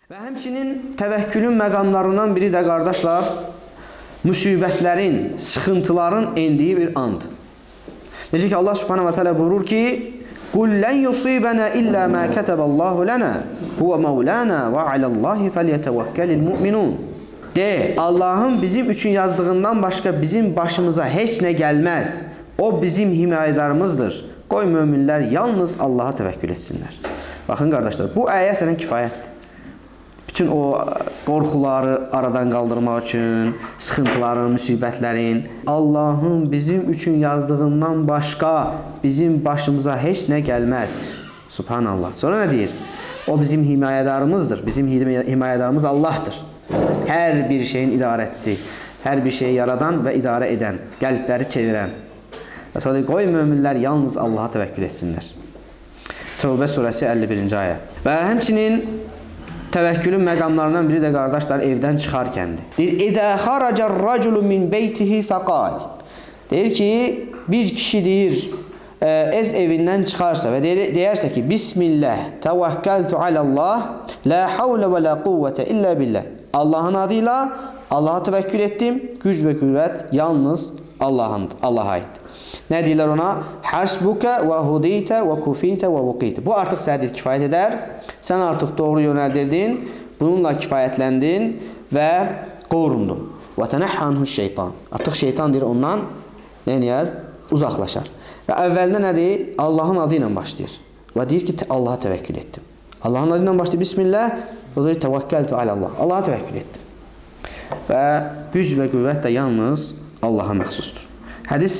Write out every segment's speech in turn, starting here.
Və həmçinin təvəkkülün məqamlarından biri də qardaşlar, müsibətlərin, sıxıntıların endiyi bir andır. Necə ki Allah subhanahu wa ta'ala buyurur ki: "Qul lan yusibana illa ma kataballahu lana huwa maulana və alallahi falyatawakkalul mu'minun." De, Allahın bizim üçün yazdığından başqa bizim başımıza heç nə gəlməz. O bizim himayədarımızdır. Qoy möminlər yalnız Allaha təvəkkül etsinlər. Baxın qardaşlar, bu ayə sənə kifayətdir. Bütün o qorxuları aradan qaldırmaq üçün, sıxıntıların, müsibətlərin, Allahın bizim üçün yazdığından başqa bizim başımıza heç nə gəlməz. Subhanallah. Sonra nə deyir? O bizim himayədarımızdır. Bizim himayədarımız Allahdır. Hər bir şeyin idarəçisi, hər bir şeyi yaradan və idarə edən, qəlbləri çevirən. Və sonra deyir, qoy möminlər yalnız Allaha təvəkkül etsinlər. Tövbə surəsi 51-ci ayə. Və həmçinin təvəkkülün məqamlarından biri də qardaşlar evdən çıxarkəndir. Deyir, "İzə xaracər-raculu min beytihi fəqal." Deyir ki, bir kişi deyir, öz evindən çıxarsa və deyərsə ki, "Bismillah, təvəkkəltu alallah, la havlə və la quvvətə illə billah." Allahın adıyla Allaha təvəkkül etdim, güc və qüvvət yalnız Allaha aiddir. Nə deyirlər ona? Hasbuka və hudeytə və kufitə və vuqitə. Bu artıq sənə kifayət edər. Sən artıq doğru yönəldirdin, bununla kifayətləndin və qorundun. Və tənəhhanhu şeytan. Artıq şeytan deyir ondan nə edir? Uzaqlaşar. Və əvvəldə nə deyir? Allahın adı ilə başlayır. Və deyir ki, Allaha təvəkkül etdim. Allahın adı ilə başlayır. Bismillah. O deyir, təvəkkəltu alallah. Allaha təvəkkül etdim. Və güc və qüvvət də yalnız Allaha məxsusdur. Hədis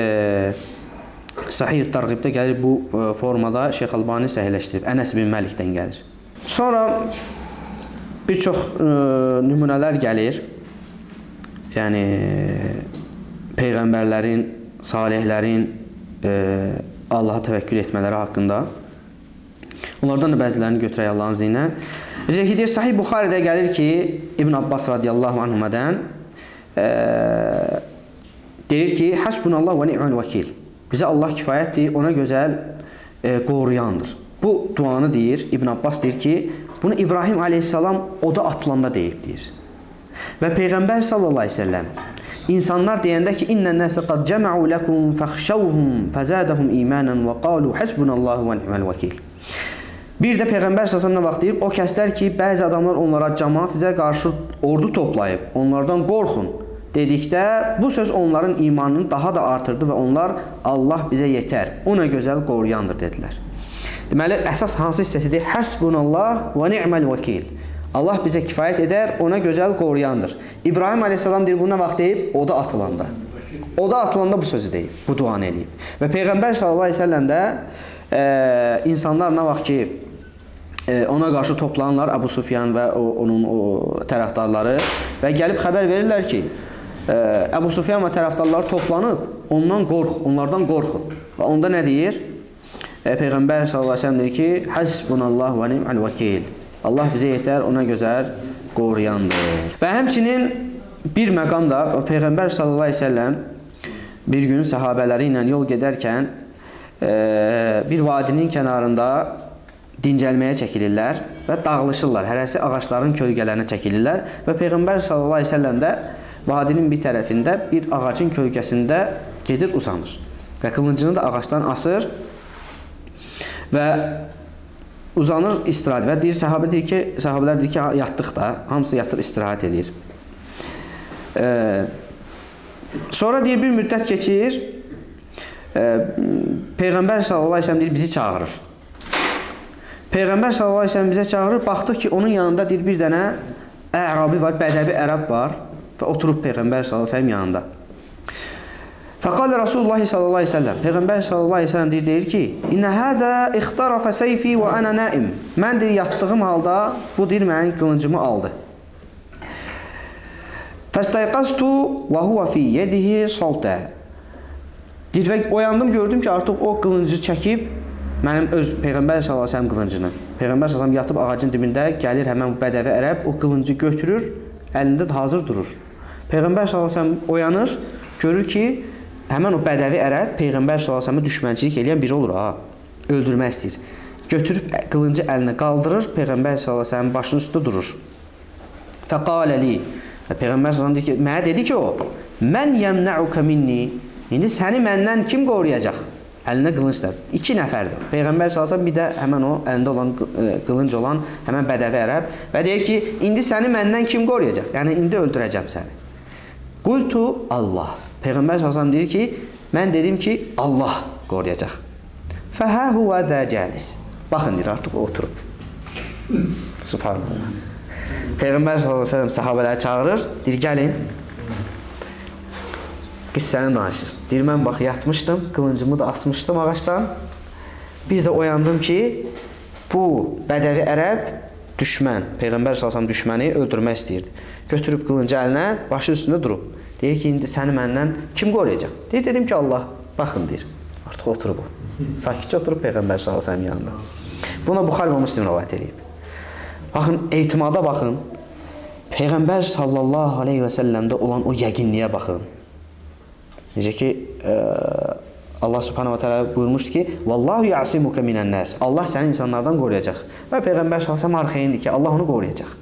Sahih Tərğibdə gəlir bu formada Şeyx Albani səhihləşdirib. Ənəs bin Məlikdən gəlir. Sonra bir çox nümunələr gəlir. Yəni peyğəmbərlərin, salihlərin Allaha təvəkkül etmələri haqqında. Onlardan da bəzilərini götürək Allahın izni ilə. Necə ki, deyir, Sahih Buxaridə gəlir ki, İbn Abbas radiyallahu anhumadan deyir ki, "Hasbunallah və ni'mal vəkil." Bizə Allah kifayətdir, ona gözəl qoruyandır. Bu duanı deyir, İbn Abbas deyir ki, bunu İbrahim aleyhissalam oda atılanda deyib deyir. Və Peyğəmbər sallallahu aleyhi ve sellem insanlar deyəndə ki, "İnnən nəsə qad cəmə'u ləkum fəxşəvhum fəzədəhum imanən və qalu hasbunallahu və ni'mal vəkil." Bir də Peyğəmbər sallallahu aleyhi ve sellem nə vaxt deyib, o kəslər ki, bəzi adamlar onlara cəmaat sizə qarşı ordu toplayıb, onlardan qorxun dedikdə, bu söz onların imanını daha da artırdı və onlar Allah bizə yetər, ona gözəl qoruyandır dedilər. Deməli, əsas hansı hissəsidir? Həsbunallah və ni'məl vəkil. Allah bizə kifayət edər, ona gözəl qoruyandır. İbrahim aleyhissalam deyir, bu nə vaxt deyib? Oda atılanda. Oda atılanda bu sözü deyib, bu duanı eləyib. Və Peyğəmbər sallallahu aleyhi ve sellem də insanlar nə vaxt ki, ona qarşı toplanırlar, Əbu Sufyan və onun tərəfdarları və gəlib xəbər verirlər ki, Əbu Sufyan və tərəfdarları toplanıb, onlardan qorxun. Və onda nə deyir? Peyğəmbər sallallahu aleyhi ve sellem deyir ki, "Hasbunallah və ni'mal vəkil." Allah bizə yetər, ona gözəl qoruyandır. Və həmçinin bir məqam da Peyğəmbər sallallahu aleyhi ve sellem bir gün səhabələri ilə yol gedərkən bir vadinin kənarında dincəlməyə çəkilirlər və dağılışırlar. Hərəsi ağacların kölgələrinə çəkilirlər və Peyğəmbər sallallahu aleyhi ve sellem də vadinin bir tərəfində bir ağacın kölgəsində gedir, uzanır. Və qılıncını da ağacdan asır və uzanır istirahət və deyir, sahabələr deyir ki, yatdıq da, hamısı yatır, istirahət edir. Sonra deyir, bir müddət keçir, Peyğəmbər sallallahu aleyhi ve sellem deyir, bizi çağırır. Peyğəmbər sallallahu aleyhi ve sellem bizə çağırır, baxdıq ki, onun yanında deyir, bir dənə ərabi var, bədəvi ərəb var və oturub Peyğəmbər sallallahu aleyhi ve sellem yanında. Fəqalə Rasulullah sallallahu aleyhi ve sellem, Peyğəmbər sallallahu aleyhi ve sellem deyir ki, "İnnə hədə ixtarafə seyfi və ənə naim." Mən deyir, yatdığım halda, bu deyir, mənim qılıncımı aldı. Fəstəyqastu və huvə fi yedihi saltə. Deyir, və oyandım, gördüm ki, artıq o qılıncı çəkib, mənim öz Peyğəmbər sallallahu aleyhi ve sellem qılıncını. Peyğəmbər sallallahu aleyhi ve sellem yatıb ağacın dibində, gəlir həmən bu bədəvi ərəb, o qılıncı götürür, əlində də hazır durur. Peyğəmbər sallallahu aleyhi ve sellem oyanır, görür ki, həmən o bədəvi ərəb Peyğəmbər sallallahu aleyhi ve sellemə düşmənçilik eləyən biri olur, öldürmək istəyir. götürüb qılıncı əlinə qaldırır, Peyğəmbər sallallahu əleyhi və səlləm başının üstündə durur. Fəqalə li, Peyğəmbər sallallahu əleyhi və səlləm mənə dedi ki, o, mən yəmnəuka minni, indi səni məndən kim qoruyacaq? Əlinə qılınc da. 2 nəfərdir. Peyğəmbər sallallahu əleyhi və səlləm bir də həmən o əlində olan qılınc olan həmən bədəvi ərəb və deyir ki, indi səni məndən kim qoruyacaq? Yəni indi öldürəcəm səni. Qultu Allah. Peyğəmbər sallallahu əleyhi və səlləm deyir ki, mən dedim ki, Allah qoruyacaq. Fəhə huvə də cəlis. Baxın, deyir, artıq o oturub. Subhanallah. Peyğəmbər sallallahu əleyhi və səlləm sahabələri çağırır, deyir, gəlin. Qissəni danışır. Deyir, mən bax, yatmışdım, qılıncımı da asmışdım ağaçdan. Bir də oyandım ki, bu bədəvi ərəb düşmən, Peyğəmbər sallallahu əleyhi və səlləm düşməni öldürmək istəyirdi. Götürüb qılıncı əlinə, başı üstündə durub. Deyir ki, indi səni məndən kim qoruyacaq? Deyir, dedim ki, Allah. Baxın, deyir. Artıq oturub o. Sakitcə oturub Peyğəmbər sallallahu əleyhi və səlləm yanında. Buna Buxari və Müslim rivayət edib. Baxın, etimada baxın. Peyğəmbər sallallahu əleyhi və səlləmdə olan o yəqinliyə baxın. Necə ki, Allah subhanahu wa ta'ala buyurmuşdu ki, "Vallahu ya'simuka minan nas." Allah səni insanlardan qoruyacaq. Və Peyğəmbər sallallahu əleyhi və səlləm arxayındır ki, Allah onu qoruyacaq.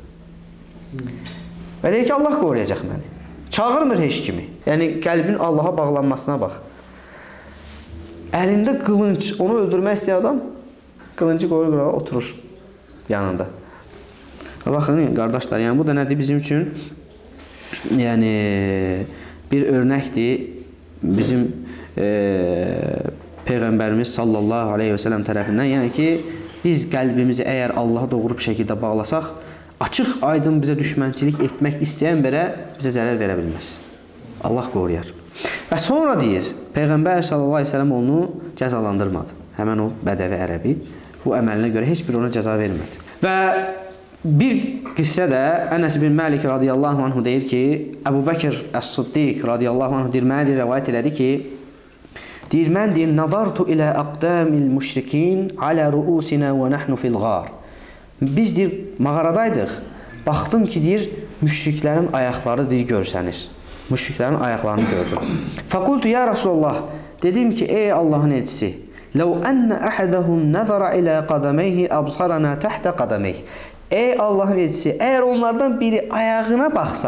Və deyir ki, Allah qoruyacaq məni. Çağırmır heç kimi. Yəni qəlbin Allaha bağlanmasına bax. Əlində qılınc, onu öldürmək istəyən adam qılıncı qoyur qırağa, oturur yanında. Baxın, qardaşlar, yəni bu da nədir bizim üçün? Yəni bir örnəkdir. Bizim Peyğəmbərimiz sallallahu aleyhi və səlləm tərəfindən, yəni ki, biz qəlbimizi əgər Allaha doğru bir şəkildə bağlasaq, açıq aydın bizə düşmənçilik etmək istəyən belə bizə zərər verə bilməz. Allah qoruyar. Və sonra deyir, Peyğəmbər sallallahu aleyhi və səlləm onu cəzalandırmadı. Həmən o bədəvi ərəbi bu əməlinə görə heç bir ona cəza vermədi. Və bir qissə də Ənəs bin Məlik radiyallahu anhu deyir ki, Əbu Bəkir Əs-Siddiq radiyallahu anhu deyir, mənə rəvayət elədi ki, deyir, mən deyir, nadartu ilə əqdamil müşrikin alə ruusinə və nəhnu fil ğar. Biz deyir, mağaradaydıq, baxdım ki, deyir, müşriklərin ayaqları deyir, görsəniz. Müşriklərin ayaqlarını gördüm. Fəqultu, ya Rasulullah, dedim ki, ey Allahın elçisi, ləv ənnə əhədəhum nəzara ilə qadameyhi əbsarana təhtə qadameyh. Ey Allahın elçisi, əgər onlardan biri ayağına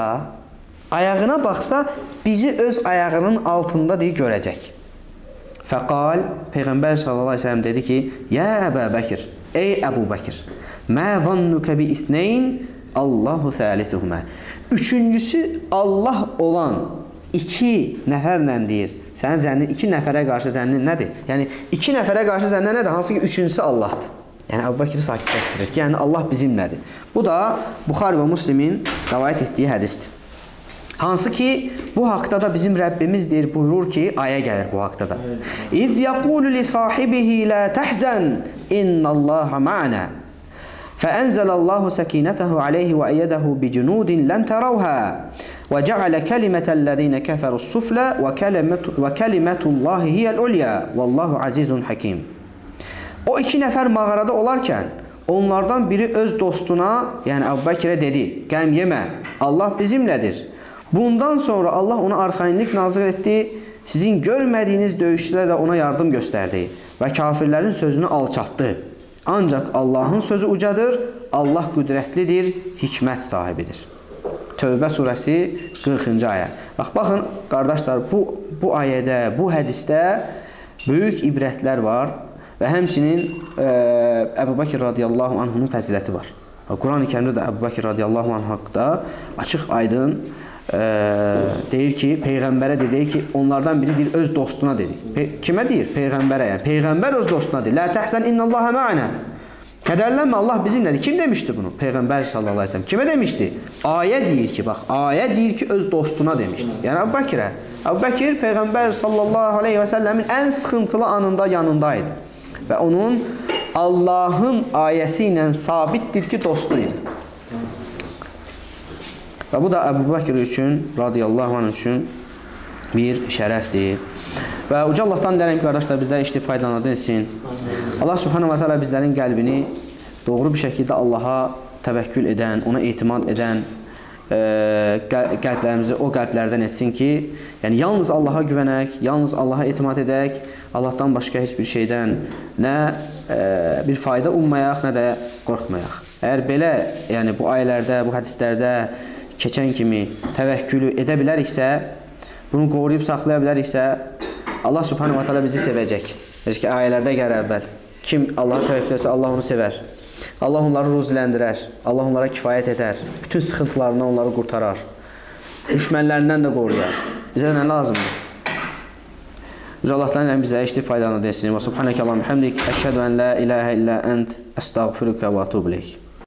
baxsa, bizi öz ayağının altında deyir, görəcək. Fəqal, Peyğəmbər sallallahu aleyhi ve sellem dedi ki, ya Əbə Bəkir, ey Əbu Bəkir, mə zannukə bi isneyn, Allahu thalithuhumə. Üçüncüsü Allah olan 2 nəfərlə deyir. Sənin zənnin 2 nəfərə qarşı zənnin nədir? Yəni 2 nəfərə qarşı zənnə nədir? Hansı ki, üçüncüsü Allahdır. Yəni Əbu Bəkiri sakitləşdirir ki, yəni Allah bizimlədir. Bu da Buxari və Müslimin rəvayət etdiyi hədisdir. Hansı ki, bu haqda da bizim Rəbbimiz deyir, buyurur ki, ayə gəlir bu haqda da. İz yəqulu li sahibihi la təhzən innallaha ma'ana. Fəənzəlallahu səkinətəhu aleyhi və əyyədəhu bi cunudin ləm tərəvhə və cəalə kəlimətəl-ləzīnə kəfərus-suflə və kəlimətullahi hiyəl-ulya vallahu azizun hakim. O 2 nəfər mağarada olarkən, onlardan biri öz dostuna, yəni Əbu Bəkirə dedi, qəm yemə, Allah bizimlədir. Bundan sonra Allah ona arxayınlıq nazil etdi, sizin görmədiyiniz döyüşçülərə də ona yardım göstərdi və kafirlərin sözünü alçatdı. Ancaq Allahın sözü ucadır, Allah qüdrətlidir, hikmət sahibidir. Tövbə surəsi 40-cı ayə. Baxın, qardaşlar, bu ayədə, bu hədisdə böyük ibrətlər var. Və həmçinin Əbu Bəkir radiyallahu anhunun fəziləti var. Quran-ı Kərimdə də Əbu Bəkir radiyallahu anh haqqda açıq aydın deyir ki, Peyğəmbərə deyir ki, onlardan biri deyir, öz dostuna dedi. Kimə deyir? Peyğəmbərə, yəni. Peyğəmbər öz dostuna deyir. Lə təhsən innallaha ma'ana. Kədərlənmə, Allah bizimlədir. Kim demişdi bunu? Peyğəmbər sallallahu aleyhi ve sellem. Kimə demişdi? Ayə deyir ki, bax, ayə deyir ki, öz dostuna demişdi. Yəni Əbu Bəkirə. Əbu Bəkir Peyğəmbər sallallahu aleyhi ve sellemin ən sıxıntılı anında yanındaydı. Və onun Allahın ayəsi ilə sabitdir ki, dostu idi. Və bu da Əbu Bəkir üçün, radiyallahu anh üçün bir şərəfdir. Və uca Allahdan diləyirəm ki, qardaşlar, bizlər işli faydalanadın etsin. Allah subhanahu wa ta'ala bizlərin qəlbini doğru bir şəkildə Allaha təvəkkül edən, ona etimad edən qəlblərimizi o qəlblərdən etsin ki, yəni yalnız Allaha güvənək, yalnız Allaha etimad edək, Allahdan başqa heç bir şeydən nə bir fayda ummayaq, nə də qorxmayaq. Əgər belə, yəni bu ayələrdə, bu hədislərdə keçən kimi təvəkkülü edə biləriksə, bunu qoruyub saxlaya biləriksə, Allah subhanahu wa ta'ala bizi sevəcək. Necə ki, ayələrdə gəlir əvvəl. Kim Allaha təvəkkül etsə, Allah onu sevər. Allah onları ruziləndirər. Allah onlara kifayət edər. Bütün sıxıntılarından onları qurtarar. Düşmənlərindən də qoruyar. Bizə nə lazımdır? Biz Allahdan bizə eşitib faydalanır desin. Və subhanəkə Allahum həmdik. Əşhədu ən la ilahə illə ənt. Əstəğfiruka və atubu ileyk.